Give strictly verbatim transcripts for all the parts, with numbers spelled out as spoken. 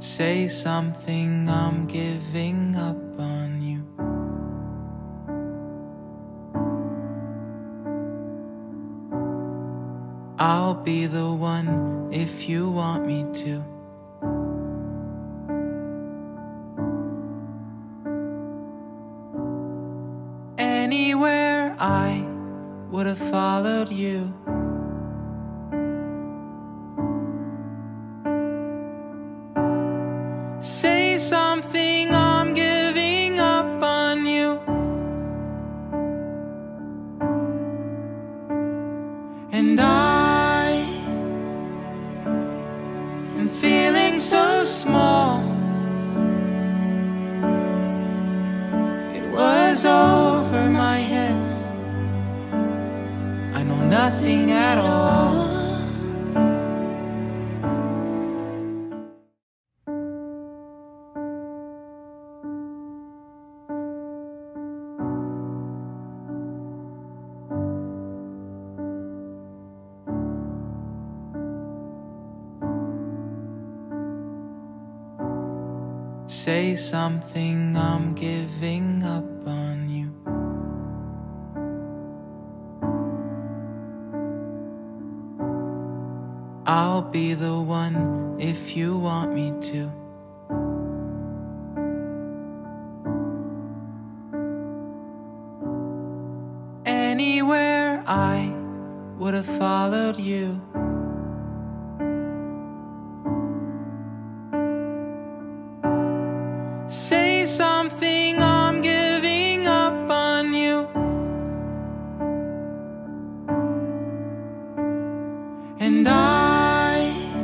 Say something, I'm giving up on you. I'll be the one if you want me to. Anywhere I would have followed you. Say something, I'm giving up on you. And I am feeling so small. It was over my head. I know nothing at all. Say something, I'm giving up on you. I'll be the one if you want me to. Anywhere I would have followed you. Say something, I'm giving up on you. And I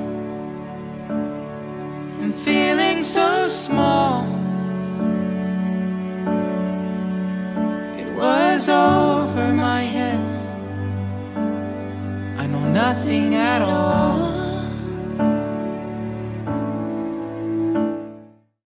am feeling so small. It was over my head. I know nothing at all.